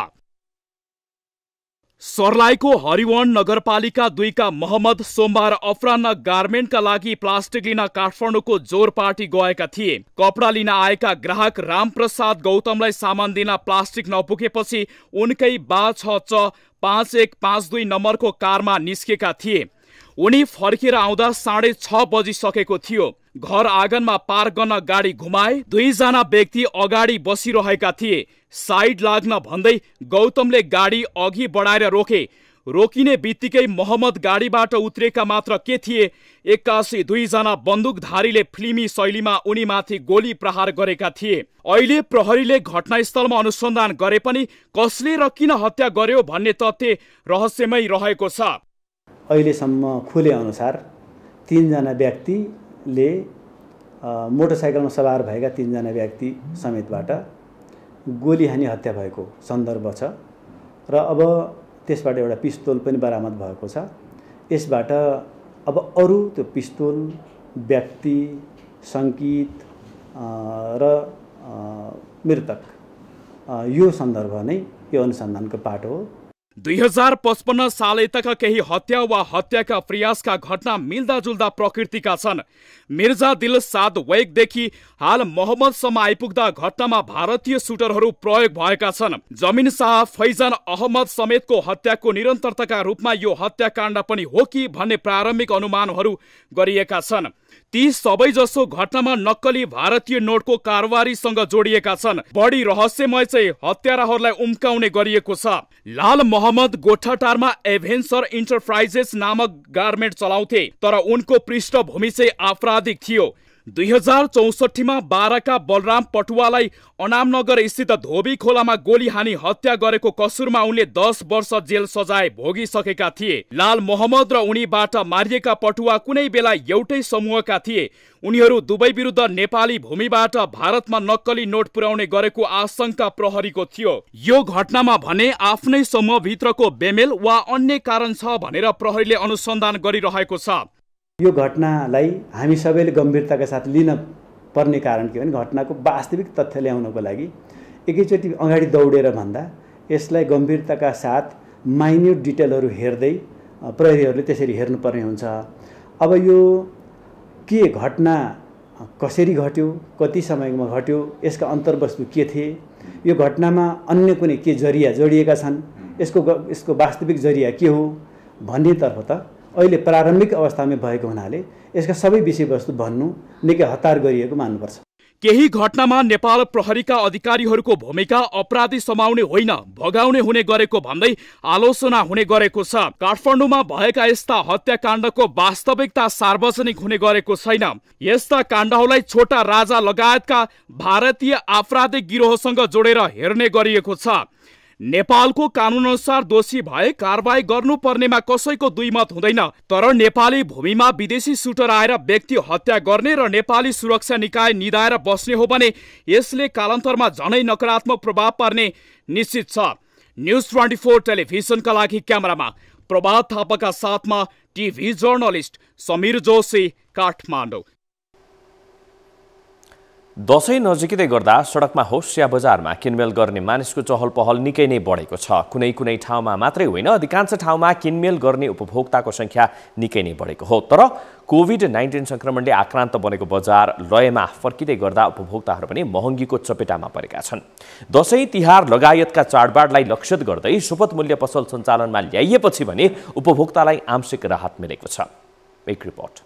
[SPEAKER 10] सर्लाहीको हरिवन नगरपालिका दुईका मोहम्मद सोमबार अपराह्न गार्मेन्टका लागि प्लास्टिक लिन काठमाडौँको जोरपाटी गएका थिए। कपडा लिन आएका ग्राहक रामप्रसाद गौतमलाई सामान दिन प्लास्टिक नपुगेपछि उनकै बा छ च पाँच एक पाँच दुई नम्बरको कारमा निस्केका थिए। उनी फर्केर आउँदा साढे छ बजिसकेको थियो। घर आँगनमा पार्क गर्न गाडी घुमाए। दुईजना व्यक्ति अगाडि बसिरहेका थिए। साइड लाग्न भन्दै गौतमले गाडी अघि बढाएर रोके। रोकिने बित्तिकै मोहम्मद गाडीबाट उत्रेका मात्र के थिए, एक्कासी दुईजना बन्दुकधारीले फिल्मी शैलीमा उनीमाथि गोली प्रहार गरेका थिए। अहिले प्रहरीले घटनास्थलमा अनुसन्धान गरे पनि कसले र किन हत्या गर्यो भन्ने तथ्य रहस्यमय रहेको छ।
[SPEAKER 11] अहिलेसम्म खुले अनुसार तीनजना व्यक्तिले मोटरसाइकलमा सवार भएका तीनजना व्यक्ति समेतबाट गोली हानी हत्या भएको सन्दर्भ छ र अब त्यसबाट एउटा पिस्तोल पनि बरामद भएको छ। यसबाट अब अरू त्यो पिस्तोल, व्यक्ति, सङ्केत र मृतक यो सन्दर्भ नै यो अनुसन्धानको पाटो हो।
[SPEAKER 10] दुई हजार पचपन्न साल यताका केही हत्या वा हत्याका प्रयासका घटना मिल्दाजुल्दा प्रकृतिका छन्। मिर्जा दिल साद वैकदेखि हाल मोहम्मदसम्म आइपुग्दा घटनामा भारतीय सुटरहरू प्रयोग भएका छन्। जमिन शाह, फैजान अहमद समेतको हत्याको निरन्तरताका रूपमा यो हत्याकाण्ड पनि हो कि भन्ने प्रारम्भिक अनुमानहरू गरिएका छन्। ती सबैजसो घटनामा नक्कली भारतीय नोटको कारोबारीसँग जोडिएका छन्। बढी रहस्यमय चाहिँ हत्याराहरूलाई उम्काउने गरिएको छ। लाल मोहम्मद गोठाटारमा एभेन्सर इन्टरप्राइजेस नामक गार्मेन्ट चलाउँथे, तर उनको पृष्ठभूमि चाहिँ आपराधिक थियो। दुई हजार चौसठीमा बाह्रका बलराम पटुवालाई अनामनगर स्थित धोबी खोलामा गोली हानी हत्या गरेको कसुरमा उनले दस वर्ष जेल सजाय भोगिसकेका थिए। लाल मोहम्मद र उनीबाट मारिएका पटुवा कुनै बेला एउटै समूहका थिए। उनीहरू दुवै विरुद्ध नेपाली भूमिबाट भारतमा नक्कली नोट पुर्याउने गरेको आशंका प्रहरीको थियो। यो घटनामा भने आफ्नै समूहभित्रको बेमेल वा अन्य कारण छ भनेर प्रहरीले अनुसन्धान गरिरहेको छ।
[SPEAKER 11] यो घटनालाई हामी सबैले गम्भीरताका साथ लिन पर्ने कारण के भने घटनाको वास्तविक तथ्य ल्याउनको लागि एकैचोटि अगाडि दौडेर भन्दा यसलाई गम्भीरताका साथ माइन्युट डिटेलहरू हेर्दै प्रहरीहरूले त्यसरी हेर्नुपर्ने हुन्छ। अब यो के घटना कसरी घट्यो, कति समयमा घट्यो, यसका अन्तर्वस्तु के थिए, यो घटनामा अन्य कुनै के जरिया जोडिएका छन्, यसको यसको वास्तविक जरिया के हो भन्नेतर्फ त अहिले प्रारम्भिक अवस्थामा भएको हुनाले यसका सबै विषयवस्तु भन्नु निकै हतार गरिएको मान्नुपर्छ।
[SPEAKER 10] केही घटनामा नेपाल प्रहरीका अधिकारीहरूको भूमिका अपराधी समाउने होइन, भगाउने हुने गरेको भन्दै आलोचना हुने गरेको छ। काठमाडौँमा भएका यस्ता हत्याकाण्डको वास्तविकता सार्वजनिक हुने गरेको छैन। यस्ता काण्डहरूलाई छोटा राजा लगायतका भारतीय आपराधिक गिरोहसँग जोडेर हेर्ने गरिएको छ। नेपालको कानुन अनुसार दोषी भए कारबाही गर्नुपर्नेमा कसैको दुई मत हुँदैन, तर नेपाली भूमिमा विदेशी सुटर आएर व्यक्ति हत्या गर्ने र नेपाली सुरक्षा निकाय निधाएर बस्ने हो भने यसले कालान्तरमा झनै नकारात्मक प्रभाव पर्ने निश्चित छ। न्युज ट्वेन्टी फोर टेलिभिजनका लागि क्यामेरामा प्रभात थापाका साथमा टिभी जर्नलिस्ट समीर जोशी, काठमाडौँ।
[SPEAKER 1] दशैं नजिकै गर्दा सडकमा होस् या बजारमा किनमेल गर्ने मानिसको चहल पहल निकै नै बढेको छ। कुनै कुनै ठाउँमा मात्रै होइन, अधिकांश ठाउँमा किनमेल गर्ने उपभोक्ताको संख्या निकै नै बढेको हो। तर कोभिड नाइन्टिन संक्रमणले आक्रान्त बनेको बजार लयमा फर्किँदै गर्दा उपभोक्ताहरू पनि महँगीको चपेटामा परेका छन्। दशैं तिहार लगायतका चाडबाडलाई लक्षित गर्दै सुपथ मूल्य पसल सञ्चालनमा ल्याइएपछि भने उपभोक्तालाई आंशिक राहत मिलेको छ। एक रिपोर्ट।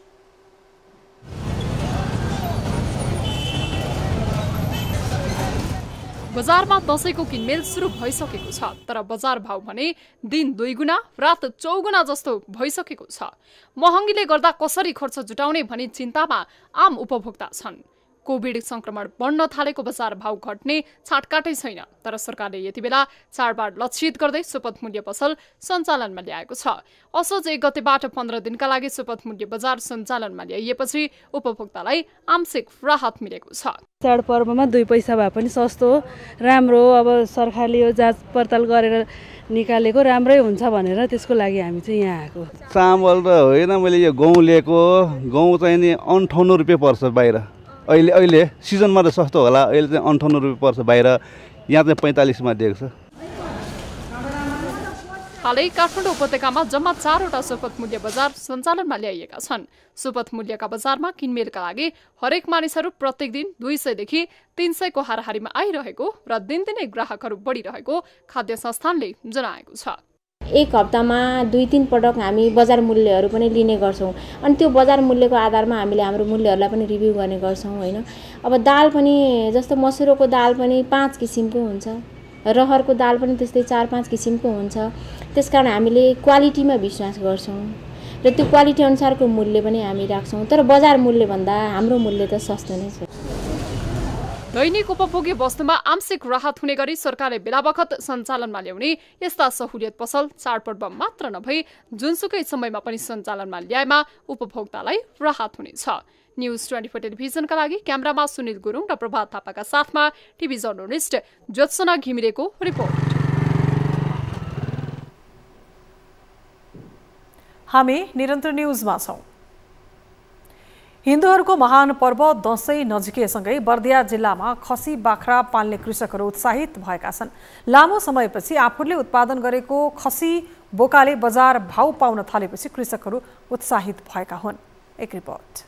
[SPEAKER 4] बजारमा दशैंको किनमेल सुरु भइसकेको छ, तर बजार भाव भने दिन दुई गुणा रात चौगुणा जस्तो भइसकेको छ। महँगीले गर्दा कसरी खर्च जुटाउने भनी चिन्तामा आम उपभोक्ता छन्। कोभिड संक्रमण बढ्न थालेको बजार भाव घट्ने छाटकाटै छैन, तर सरकारले यति बेला चाडबाड लक्षित गर्दै सुपथ मूल्य पसल सञ्चालनमा ल्याएको छ। असोज एक गतेबाट पन्ध्र दिनका लागि सुपथ मूल्य बजार सञ्चालनमा ल्याइएपछि उपभोक्तालाई आंशिक राहत मिलेको छ।
[SPEAKER 12] चाडपर्वमा दुई पैसा भए पनि सस्तो हो, राम्रो हो। अब सरकारले यो जाँच पडताल गरेर निकालेको राम्रै हुन्छ भनेर त्यसको लागि हामी चाहिँ यहाँ आएको।
[SPEAKER 13] चामल त होइन, मैले यो गहुँ लिएको, गहुँ चाहिँ नि अन्ठाउन्न रुपियाँ पर्छ बाहिर। अहिले अहिले सिजनमा त सस्तो होला, अहिले चाहिँ अन्ठाउन्न रुपियाँ पर्छ बाहिर, यहाँ चाहिँ पैँतालिसमा दिएको छ।
[SPEAKER 4] हालै काठमाडौँ उपत्यकामा जम्मा चारवटा सुपथ मूल्य बजार सञ्चालनमा ल्याइएका छन्। सुपथ मूल्यका बजारमा किनमेलका लागि हरेक मानिसहरू प्रत्येक दिन दुई सयदेखि तीन सयको हाराहारीमा आइरहेको र दिनदिनै ग्राहकहरू बढिरहेको खाद्य संस्थानले जनाएको छ।
[SPEAKER 14] एक हप्तामा दुई तीन पटक हामी बजार मूल्यहरू पनि लिने गर्छौँ, अनि त्यो बजार मूल्यको आधारमा हामीले हाम्रो मूल्यहरूलाई पनि रिभ्यू गर्ने गर्छौँ होइन। अब दाल पनि जस्तो मसुरोको दाल पनि पाँच किसिमको हुन्छ, रहरको दाल पनि त्यस्तै चार पाँच किसिमको हुन्छ। त्यसकारण हामीले क्वालिटीमा विश्वास गर्छौँ र त्यो क्वालिटी अनुसारको मूल्य पनि हामी राख्छौँ, तर बजार मूल्यभन्दा हाम्रो मूल्य त सस्तो नै छ।
[SPEAKER 4] दैनिक उपभोग्य वस्तुमा आंशिक राहत हुने गरी सरकारले बेलाबखत सञ्चालनमा ल्याउने यस्ता सहुलियत पसल चाडपर्व मात्र नभई जुनसुकै समयमा पनि सञ्चालनमा ल्याएमा उपभोक्तालाई राहत हुनेछ। न्युज ट्वेन्टी फोर टेलिभिजनका लागि क्यामेरामा सुनिल गुरुङ र प्रभात थापाका साथमा टिभी जर्नलिस्ट ज्योत्सना घिमिरेको रिपोर्ट।
[SPEAKER 2] हामी निरन्तर न्युजमा छौं। हिन्दूहरूको महान पर्व दशैं नजिकैसँगै बर्दिया जिल्लामा खसी बाख्रा पाल्ने कृषकहरू उत्साहित भएका छन्। लामो समयपछि आफूले उत्पादन गरेको खसी बोकाले बजार भाउ पाउन थालेपछि कृषकहरू उत्साहित भएका हुन्। एक रिपोर्ट।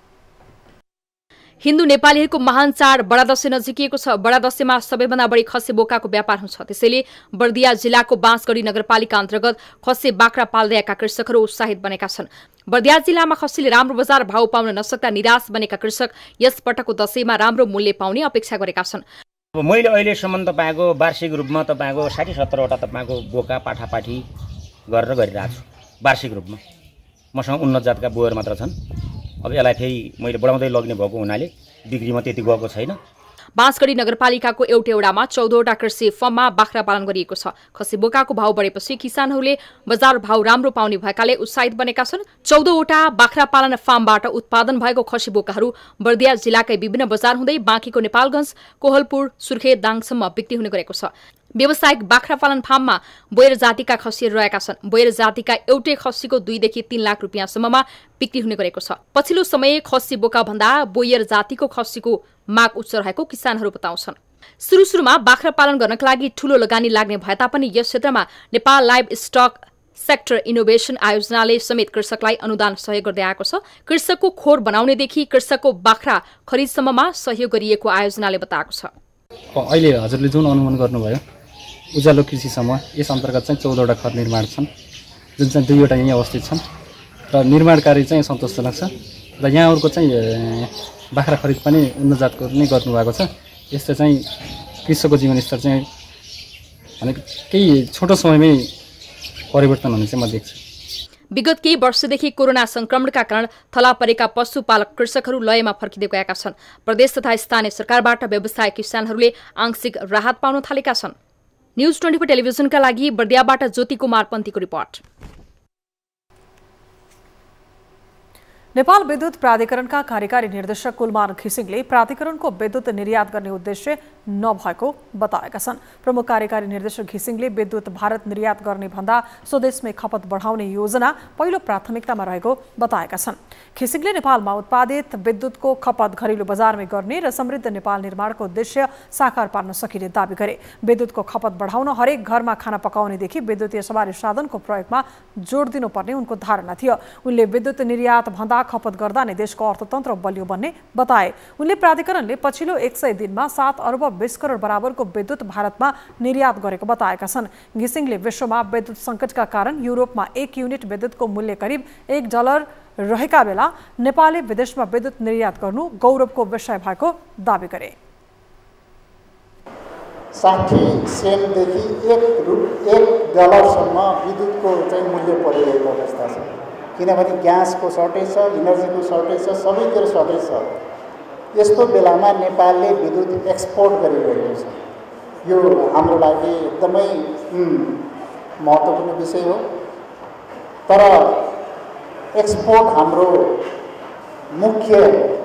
[SPEAKER 15] हिन्दू नेपालीहरूको महान चाड बडा दशैं नजिकिएको छ। बडा दशैंमा सबैभन्दा बढी खसी बोकाको व्यापार हुन्छ। त्यसैले बर्दिया जिल्लाको बाँसगढी नगरपालिका अन्तर्गत खसी बाख्रा पाल्दैका कृषकहरू उत्साहित बनेका छन्। बर्दिया जिल्लामा खसीले राम्रो बजार भाउ पाउन नसक्दा निराश बनेका कृषक यस पटकको दशैंमा राम्रो मूल्य पाउने अपेक्षा गरेका छन्।
[SPEAKER 16] मैले अहिलेसम्म तपाईँको वार्षिक रूपमा तपाईँको साठी सत्तरवटा तपाईँको बोका पाठापाठी गरेर गरिरहेको छु वार्षिक रूपमा। मसँग उन्नत जातका बोयर मात्र छन्। अब यसलाई फेरि मैले बढाउँदै लग्ने भएको हुनाले बिक्रीमा त्यति गएको छैन।
[SPEAKER 15] बाँसगढी नगरपालिकाको एउटा एउटामा चौधवटा कृषि फर्ममा बाख्रा पालन गरिएको छ। खसी बोकाको भाउ बढेपछि किसानहरूले बजार भाउ राम्रो पाउने भएकाले उत्साहित बनेका छन्। चौधवटा बाख्रा पालन फार्मबाट उत्पादन भएको खसी बोकाहरू बर्दिया जिल्लाकै विभिन्न बजार हुँदै बाँकीको नेपालगञ्ज, कोहलपुर, सुर्खेत, दाङसम्म बिक्री हुने गरेको छ। व्यावसायिक बाख्रा पालन फार्ममा बोयर जातिका खसीहरू रहेका छन्। बोयर जातिका एउटै खसीको दुईदेखि तीन लाख रुपियाँसम्ममा बिक्री हुने गरेको छ। पछिल्लो समय खसी बोका भन्दा बोयर जातिको खसीको माग उच्च रहेको किसानहरू बताउँछन्। सुरु सुरुमा बाख्रा पालन गर्नका लागि ठूलो लगानी लाग्ने भए तापनि यस क्षेत्रमा Nepal livestock sector innovation आयोजनाले समेत कृषकलाई अनुदान सहयोग गर्दै आएको छ। कृषकको खोर बनाउनेदेखि कृषकको बाख्रा खरिदसम्ममा सहयोग गरिएको आयोजनाले बताएको छ।
[SPEAKER 17] अहिले हजुरले जुन अनुमान गर्नुभयो उज्यालो कृषि समूह, यस अन्तर्गत चाहिँ चौधवटा घर निर्माण छन्, जुन चाहिँ दुईवटा यहीँ अवस्थित छन् र निर्माण कार्य चाहिँ सन्तोषजनक छ र यहाँहरूको चाहिँ बाख्रा खरिद पनि उन्नत जातको नै गर्नुभएको छ। यस्तो चाहिँ कृषकको जीवनस्तर चाहिँ भनेको केही छोटो समयमै परिवर्तन हुने चाहिँ म देख्छु।
[SPEAKER 15] विगत केही वर्षदेखि कोरोना संक्रमणका कारण थला परेका पशुपालक कृषकहरू लयमा फर्किँदै गएका छन्। प्रदेश तथा स्थानीय सरकारबाट व्यवसाय किसानहरूले आंशिक राहत पाउन थालेका छन्। न्युज ट्वेन्टी फोर टेलिभिजनका लागि बर्दियाबाट ज्योति कुमार पन्थीको रिपोर्ट।
[SPEAKER 2] नेपाल विद्युत प्राधिकरणका कार्यकारी निर्देशक कुलमान घिसिङले प्राधिकरणको विद्युत निर्यात गर्ने उद्देश्य नभएको बताएका छन्। प्रमुख कार्यकारी निर्देशक घिसिङले विद्युत भारत निर्यात गर्ने भन्दा स्वदेशमै खपत बढाउने योजना पहिलो प्राथमिकतामा रहेको बताएका छन्। घिसिङले नेपालमा उत्पादित विद्युतको खपत घरेलु बजारमै गर्ने र समृद्ध नेपाल निर्माणको उद्देश्य साकार पार्न सकिने दावी गरे। विद्युतको खपत बढाउन हरेक घरमा खाना पकाउनेदेखि विद्युतीय सवारी साधनको प्रयोगमा जोड दिनुपर्ने उनको धारणा थियो। उनले विद्युत निर्यात भन्दा खपत गर्दा नै देशको अर्थतन्त्र बलियो बन्ने बताए। उनले प्राधिकरणले पछिल्लो एक सय दिनमा सात अर्ब बीस करोड बराबरको विद्युत भारतमा निर्यात गरेको बताएका छन्। घिसिङले विश्वमा विद्युत सङ्कटका कारण युरोपमा एक युनिट विद्युतको मूल्य करिब एक डलर रहेका बेला नेपालले विदेशमा विद्युत निर्यात गर्नु गौरवको विषय भएको दावी गरे।
[SPEAKER 18] साठी सेन्टदेखि एक रु एक डलरसम्म विद्युतको चाहिँ मूल्य परिरहेको अवस्था छ। किनभने ग्यासको सर्टेज छ, इनर्जीको सर्टेज छ, सबैतिर सर्टेज छ। यस्तो बेलामा नेपालले विद्युत एक्सपोर्ट गरिरहेको छ। यो हाम्रो लागि एकदमै महत्त्वपूर्ण विषय हो। तर एक्सपोर्ट हाम्रो मुख्य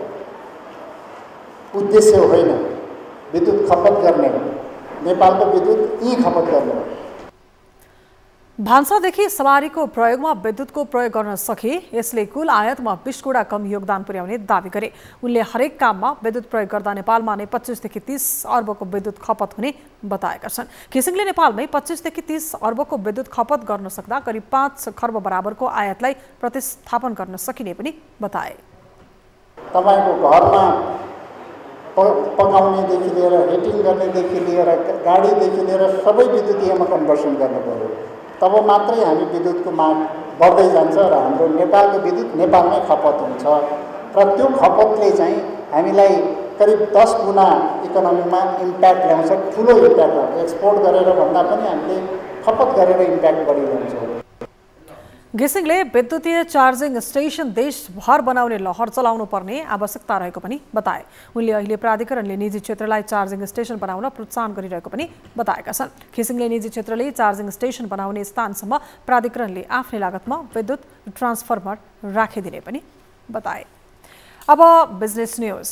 [SPEAKER 18] उद्देश्य होइन, विद्युत खपत गर्ने हो। नेपालको विद्युत यी खपत गर्ने हो।
[SPEAKER 2] भान्सादेखि सवारीको प्रयोगमा विद्युतको प्रयोग गर्न सके यसले कुल आयातमा बीस गुणा कम योगदान पुर्याउने दावी गरे। उनले हरेक काममा विद्युत प्रयोग गर्दा नेपालमा नै पच्चीसदेखि तीस अर्बको विद्युत खपत हुने बताएका छन्। घिसिङले नेपालमै पच्चीसदेखि तीस अर्बको विद्युत खपत गर्न सक्दा करिब पाँच खर्ब बराबरको आयातलाई प्रतिस्थापन गर्न सकिने पनि बताए।
[SPEAKER 18] तपाईको घरमा पकाउनेदेखि लिएर हिटिङ गर्नेदेखि लिएर गाडीदेखि लिएर सबै विद्युतीयमा कन्भर्सन गर्नु पर्यो। तब मात्रै हामी विद्युतको माग बढ्दै जान्छ र हाम्रो नेपालको विद्युत नेपालमै खपत हुन्छ र त्यो खपतले चाहिँ हामीलाई करिब दस गुणा इकोनोमीमा इम्प्याक्ट ल्याउँछ। ठुलो इम्प्याक्ट ल्याउँछ। एक्सपोर्ट गरेर भन्दा पनि हामीले खपत गरेर इम्प्याक्ट बढिरहन्छ।
[SPEAKER 2] घिसिङले विद्युतीय चार्जिङ स्टेसन देशभर बनाउने लहर चलाउनु पर्ने आवश्यकता रहेको पनि बताए। उनले अहिले प्राधिकरणले निजी क्षेत्रलाई चार्जिङ स्टेसन बनाउन प्रोत्साहन गरिरहेको पनि बताएका छन्। घिसिङले निजी क्षेत्रले चार्जिङ स्टेसन बनाउने स्थानसम्म प्राधिकरणले आफ्नै लागतमा विद्युत ट्रान्सफर्मर राखिदिने पनि बताए। अब बिजनेस न्युज।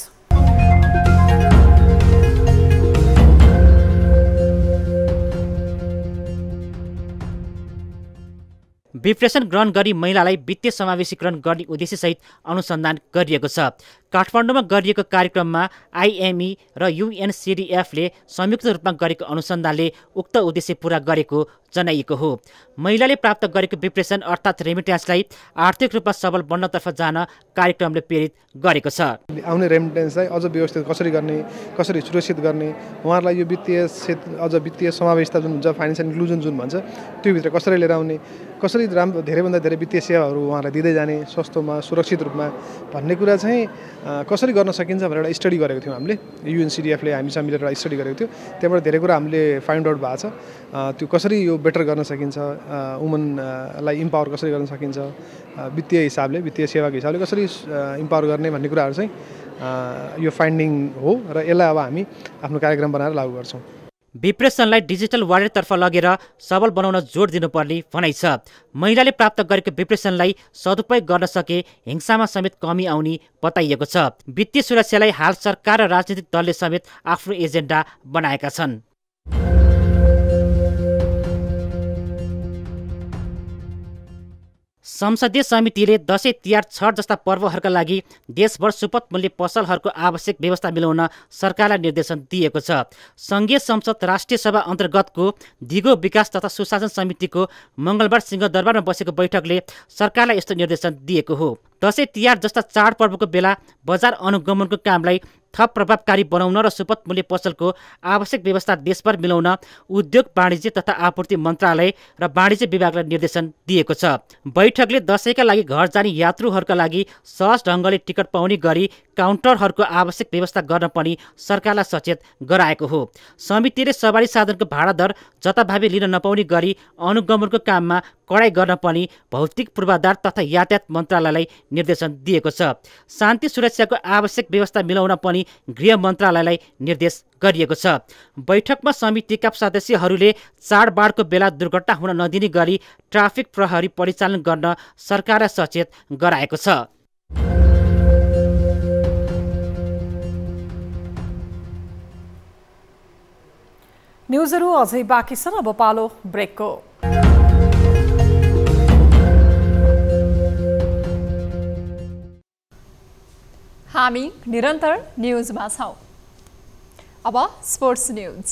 [SPEAKER 19] डिप्रेसन ग्रहण गरी महिलालाई वित्तीय समावेशीकरण गर्ने उद्देश्यसहित अनुसन्धान गरिएको छ। काठमाडौँमा गरिएको कार्यक्रममा आइएमई र युएनसिडिएफले संयुक्त रूपमा गरेको अनुसन्धानले उक्त उद्देश्य पूरा गरेको जनाइएको हो। महिलाले प्राप्त गरेको डिप्रेसन अर्थात् रेमिट्यान्सलाई आर्थिक रूपमा सबल बन्नतर्फ जान कार्यक्रमले प्रेरित गरेको छ।
[SPEAKER 20] आउने रेमिट्यान्सलाई अझ व्यवस्थित कसरी गर्ने, कसरी सुरक्षित गर्ने, उहाँहरूलाई यो वित्तीय क्षेत्र अझ वित्तीय समावेशता जुन हुन्छ, फाइनेन्सियल इन्क्लुजन जुन भन्छ, त्योभित्र कसरी लिएर आउने, कसरी राम्रो धेरैभन्दा धेरै वित्तीय सेवाहरू उहाँहरूलाई दिँदै जाने सस्तोमा सुरक्षित रूपमा भन्ने कुरा चाहिँ कसरी गर्न सकिन्छ भनेर एउटा स्टडी गरेको थियौँ हामीले। युएनसिडिएफले हामीसँग मिलेर एउटा स्टडी गरेको थियो। त्यहाँबाट धेरै कुरा हामीले फाइन्ड आउट भएको छ। त्यो कसरी यो बेटर गर्न सकिन्छ, वुमनलाई इम्पावर कसरी गर्न सकिन्छ, वित्तीय हिसाबले, वित्तीय सेवाको हिसाबले कसरी इम्पावर गर्ने भन्ने कुराहरू चाहिँ यो फाइन्डिङ हो र यसलाई अब हामी आफ्नो कार्यक्रम बनाएर लागू गर्छौँ।
[SPEAKER 19] डिप्रेसनलाई डिजिटल वालेटतर्फ लगेर सबल बनाउन जोड दिनुपर्ने भनाइ छ। महिलाले प्राप्त गरेको डिप्रेसनलाई सदुपयोग गर्न सके हिंसामा समेत कमी आउने बताइएको छ। वित्तीय सुरक्षालाई हाल सरकार र राजनीतिक दलले समेत आफ्नो एजेन्डा बनाएका छन्। संसदीय समितिले दशैं तिहार छठ जस्ता पर्वहरूका लागि देशभर सुपथ मूल्य पसलहरूको आवश्यक व्यवस्था मिलाउन सरकारलाई निर्देशन दिएको छ। संघीय संसद राष्ट्रिय सभा अन्तर्गतको दिगो विकास तथा सुशासन समितिको मङ्गलबार सिंहदरबारमा बसेको बैठकले सरकारलाई यस्तो निर्देशन दिएको हो। दशैं तिहार जस्ता चाडपर्वको बेला बजार अनुगमनको कामलाई थप प्रभावकारी बनाउन र सुपथ मूल्य पसलको आवश्यक व्यवस्था देशभर मिलाउन उद्योग वाणिज्य तथा आपूर्ति मन्त्रालय र वाणिज्य विभागलाई निर्देशन दिएको छ। बैठकले दशैंका लागि घर जाने यात्रुहरूका लागि सहज ढङ्गले टिकट पाउने गरी काउन्टरहरूको आवश्यक व्यवस्था गर्न पनि सरकारलाई सचेत गराएको हो। समितिले सवारी साधनको भाडा दर जताभावी लिन नपाउने गरी अनुगमनको काममा कडाई गर्न पनि भौतिक पूर्वाधार तथा यातायात मन्त्रालयलाई निर्देशन दिएको छ। शान्ति सुरक्षाको आवश्यक व्यवस्था मिलाउन पनि गृह मन्त्रालयलाई निर्देश गरिएको छ। बैठकमा समितिका सदस्यहरूले चाडबाडको बेला दुर्घटना हुन नदिने गरी ट्राफिक प्रहरी परिचालन गर्न सरकारलाई सचेत गराएको छ।
[SPEAKER 2] न्युजहरू अझै बाँकी छन्, अब पालो ब्रेकको।
[SPEAKER 4] हामी निरन्तर न्युजमा छौँ। अब स्पोर्ट्स न्युज।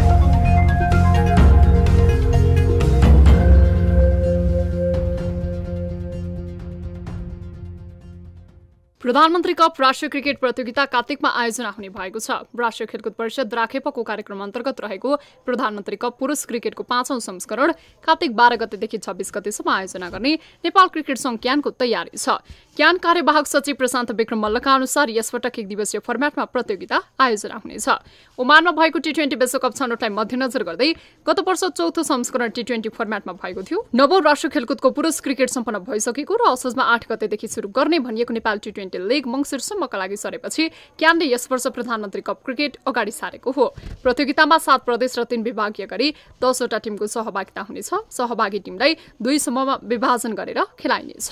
[SPEAKER 4] प्रधानमन्त्री कप राष्ट्रिय क्रिकेट प्रतियोगिता कार्तिकमा आयोजना हुने भएको छ। राष्ट्रिय खेलकुद परिषद राखेपको कार्यक्रम अन्तर्गत रहेको प्रधानमन्त्री कप पुरुष क्रिकेटको पाँचौं संस्करण कार्तिक बाह्र गतेदेखि छब्बीस गतेसम्म आयोजना गर्ने नेपाल क्रिकेट संघ क्यानको तयारी छ। क्यान कार्यवाहक सचिव प्रशान्त विक्रम मल्लका अनुसार यसपटक एक दिवसीय फर्मेटमा प्रतियोगिता आयोजना हुनेछ। ओमानमा भएको टी ट्वेन्टी विश्वकप छनौटलाई मध्यनजर गर्दै गत वर्ष चौथो संस्करण टी ट्वेन्टी फर्मेटमा भएको थियो। नवौं राष्ट्रिय खेलकुदको पुरुष क्रिकेट सम्पन्न भइसकेको र असोजमा आठ गतेदेखि सुरु गर्ने भनिएको नेपाल टी ट्वेन्टी लिग मङ्सिरसम्मका लागि सरेपछि क्यानले यस वर्ष प्रधानमन्त्री कप क्रिकेट अगाडि सारेको हो। प्रतियोगितामा सात प्रदेश र तीन विभागीय गरी दसवटा टिमको सहभागिता हुनेछ। सहभागी टिमलाई दुई समूहमा विभाजन गरेर खेलाइनेछ।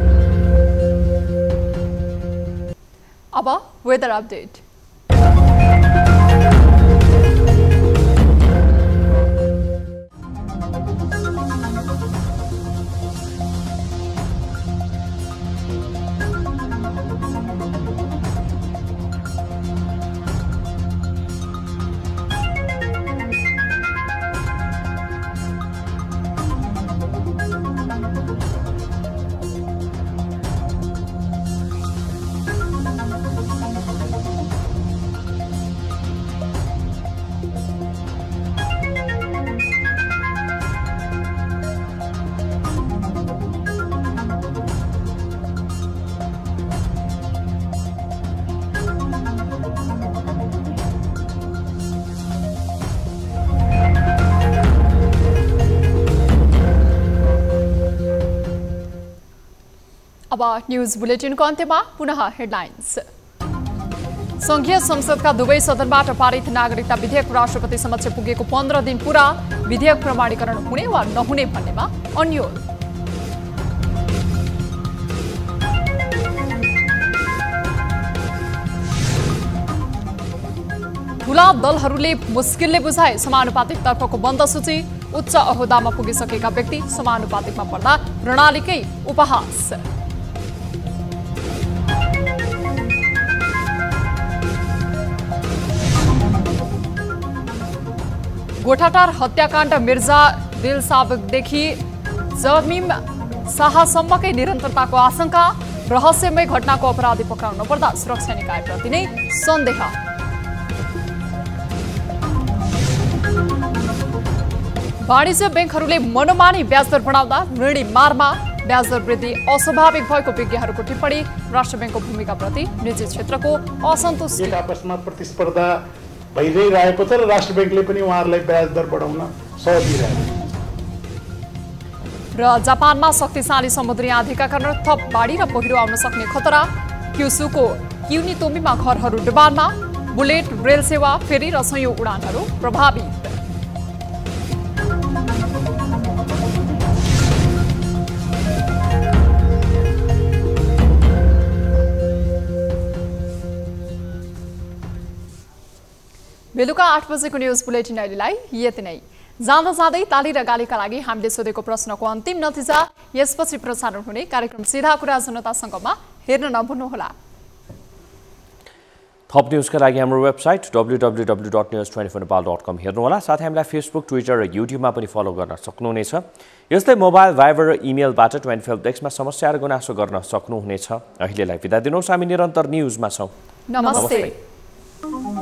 [SPEAKER 4] अब वेदर अपडेट। अब न्यूज बुलेटिनको अन्त्यमा पुनः हेडलाइन्स। संघीय संसदका दुवै सदनबाट पारित नागरिकता विधेयक राष्ट्रपति समक्ष पुगेको पन्ध्र दिन पूरा, विधेयक प्रमाणीकरण हुने वा नहुने भन्नेमा अन्यल। ठूला दलहरूले मुस्किलले बुझाए समानुपातिक तर्फको बन्द सूची, उच्च अहोदामा पुगिसकेका व्यक्ति समानुपातिकमा पर्दा प्रणालीकै उपहास। गोठाटार हत्याकाण्ड मिर्जा दिलसाबदेखि जमीम शाहसम्मकै निरन्तरताको आशंका, रहस्यमय घटनाको अपराधी पक्राउन पर्दा सुरक्षा निकायप्रति नै सन्देह। वाणिज्य ब्याङ्कहरूले मनोमानी ब्याजदर बढाउँदा ऋणी मारमा, ब्याजदर वृद्धि अस्वाभाविक भएको विज्ञहरूको टिप्पणी, राष्ट्र ब्याङ्कको भूमिकाप्रति निजी क्षेत्रको असन्तुष्टि।
[SPEAKER 3] आपसमा प्रतिस्पर्धा भइ नै रहेको छ र राष्ट्र ब्याङ्कले पनि उहाँहरूलाई ब्याज दर बढाउन सहयोग दिइरहेको छ।
[SPEAKER 4] र जापानमा शक्तिशाली समुद्री आँधीका कारण थप बाढी र पहिरो आउन सक्ने खतरा, क्युसुको क्युनितोमीमा घरहरू डुबानमा, बुलेट रेल सेवा फेरि र सयौं उडानहरू प्रभावित। बेलुका आठ बजेको न्युज बुलेटिन अहिलेलाई यति नै। जाँदा जाँदै ताली र गालीका लागि हामीले सोधेको प्रश्नको अन्तिम नतिजा यसपछि प्रसारण हुने कार्यक्रम सीधा कुरा जनतासँगमा हेर्न नभुल्नुहोला।
[SPEAKER 1] थप न्युजका लागि हाम्रो website W W W dot news twenty four Nepal dot com हेर्नुहोला। साथै हामीलाई फेसबुक, ट्विटर र युट्युबमा पनि फलो गर्न सक्नुहुनेछ। यस्तै मोबाइल, भाइबर र इमेलबाट ट्वेन्टी फाइभ डेस्कमा समस्या र गुनासो गर्न सक्नुहुनेछ। अहिलेलाई बिदा दिनुहोस्, हामी निरन्तर न्युजमा छौँ।
[SPEAKER 4] नमस्ते।